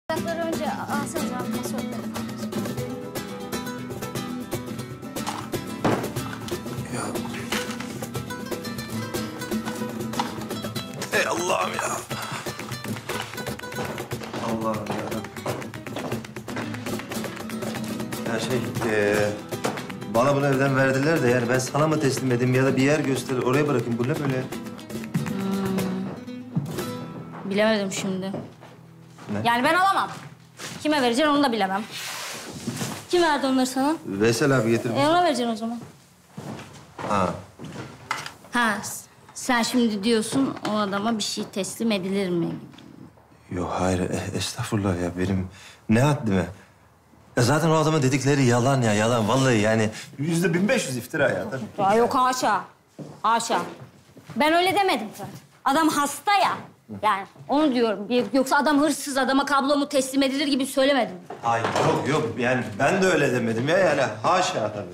Bardakları önce alsanız abi, masa örtmedim. Ya. Ey Allah'ım ya. Allah'ım ya. Ya bana bunu evden verdiler de yani ben sana mı teslim edeyim ya da bir yer göster oraya bırakayım. Bu ne böyle? Bilemedim şimdi. Ne? Yani ben alamam. Kime vereceksin onu da bilemem. Kim verdi onları sana? Veysel abi getirmiş. Ona vereceksin o zaman. Ha. Ha, sen şimdi diyorsun o adama bir şey teslim edilir mi? Yok hayır estağfurullah ya benim ne haddime. Ya zaten o adamın dedikleri yalan ya yalan vallahi yani %1500 iftira ya. Ya yok haşa. Haşa. Ben öyle demedim zaten. Adam hasta ya. Yani onu diyorum. Yoksa adam hırsız, adama kablomu teslim edilir gibi söylemedim. Hayır yok yani ben de öyle demedim ya yani haşa tabii.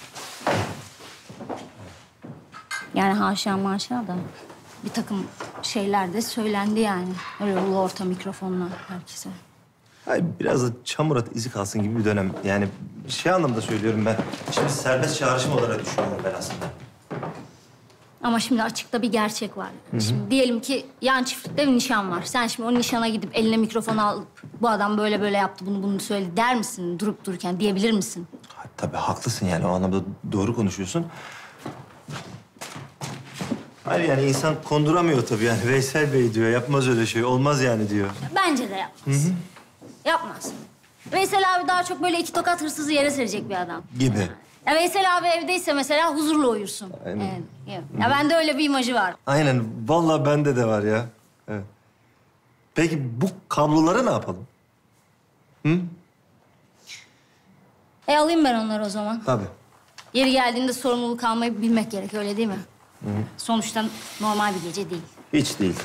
Yani haşa maşa da bir takım şeyler de söylendi yani. Öyle ulu orta mikrofonla herkese. Hayır biraz da çamur at izi kalsın gibi bir dönem. Yani şey anlamda söylüyorum ben. Şimdi serbest çağrışım olarak düşünüyorum ben aslında. Ama şimdi açıkta bir gerçek var. Şimdi diyelim ki yan çiftlikte bir nişan var. Sen şimdi o nişana gidip eline mikrofonu alıp bu adam böyle böyle yaptı, bunu söyledi der misin durup dururken? Diyebilir misin? Ha, tabii haklısın yani o anlamda doğru konuşuyorsun. Hayır yani insan konduramıyor tabii yani. Veysel Bey diyor, yapmaz öyle şey, olmaz yani diyor. Bence de yapmaz. Yapmaz. Veysel abi daha çok böyle iki tokat hırsızı yere serecek bir adam. Gibi. Ya Veysel abi evdeyse mesela huzurla uyursun. Aynen. Evet. Ya bende öyle bir imajı var. Aynen, vallahi bende de var ya. Evet. Peki bu kabloları ne yapalım? Alayım ben onları o zaman. Tabii. Yeri geldiğinde sorumluluk almayı bilmek gerek, öyle değil mi? Sonuçta normal bir gece değil. Hiç değil.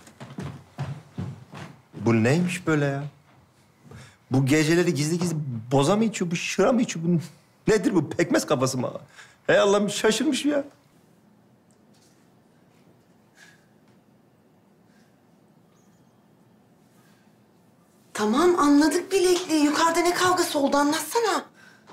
Bu neymiş böyle ya? Bu geceleri gizli gizli boza mı içiyor, bu şıra mı içiyor? Bu nedir bu? Pekmez kafası mı? Hey Allah'ım şaşırmış ya. Tamam anladık bilekli. Yukarıda ne kavgası oldu anlatsana.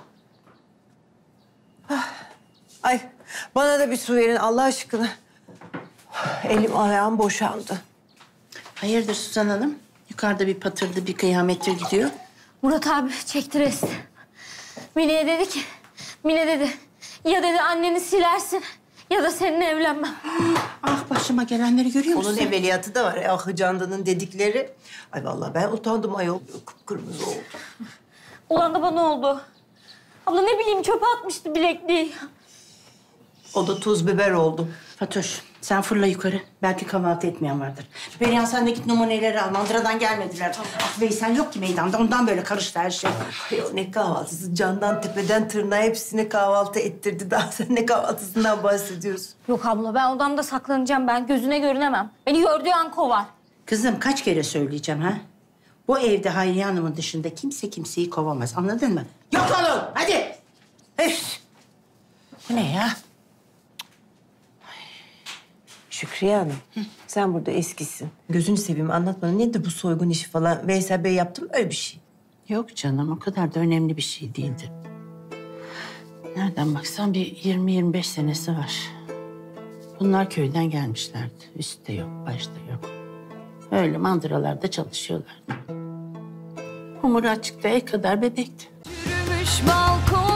Ay bana da bir su verin Allah aşkına. Elim ayağım boşaldı. Hayırdır Suzan Hanım? Yukarıda bir patırdı, bir kıyamettir gidiyor. Murat abi çekti resti. Mine'ye dedi ki, Mine dedi, ya dedi anneni silersin ya da seninle evlenmem. Ah başıma gelenleri görüyor musun? Onun evveliyatı da var. Ah Candan'ın dedikleri. Ay vallahi ben utandım ayol. Kıpkırmızı oldu. Ulan da bana oldu. Abla ne bileyim çöpe atmıştı bilekliği. O da tuz biber oldu. Fatoş, sen fırla yukarı. Belki kahvaltı etmeyen vardır. Perihan sen de git numuneleri al. Mandıradan gelmediler. Ah Veysel yok ki meydanda. Ondan böyle karıştı her şey. Ayol ne kahvaltısı? Candan tepeden tırnağa hepsine kahvaltı ettirdi. Daha sen ne kahvaltısından bahsediyorsun? Yok abla ben odamda saklanacağım ben. Gözüne görünemem. Beni gördüğü an kovar. Kızım kaç kere söyleyeceğim ha? Bu evde Hayriye Hanım'ın dışında kimse kimseyi kovamaz. Anladın mı? Yok olun. Hadi. Üf. Bu ne ya? Şükriye Hanım, sen burada eskisin. Gözünü seveyim anlat bana. Nedir bu soygun işi falan? Veysel Bey yaptı mı öyle bir şey? Yok canım, o kadar da önemli bir şey değildi. Nereden baksan bir 20-25 senesi var. Bunlar köyden gelmişlerdi. Üstte yok, başta yok. Öyle mandıralarda çalışıyorlardı. Umur açıkta el kadar bebekti. Yürümüş balkon.